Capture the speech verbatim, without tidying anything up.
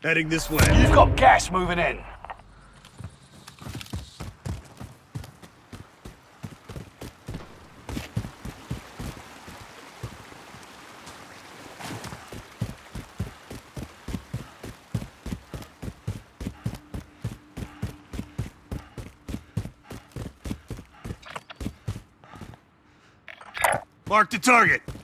Heading this way. You've got gas moving in. Mark the target.